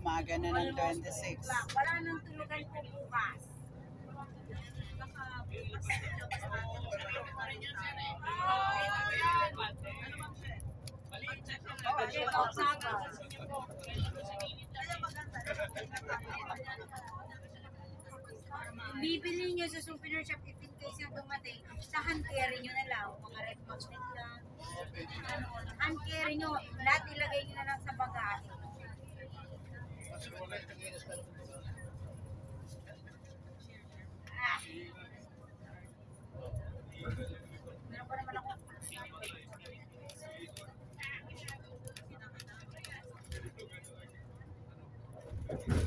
umaga na ng 26. Wala nang tulugan ko bukas. Bibili nyo sa souvenir shop if in case yung dumating, sa hand carry nyo na lang, mga red magnet lang. Hand carry nyo, lahat ilagay nyo na lang sa bagahe. Meron pa naman ako.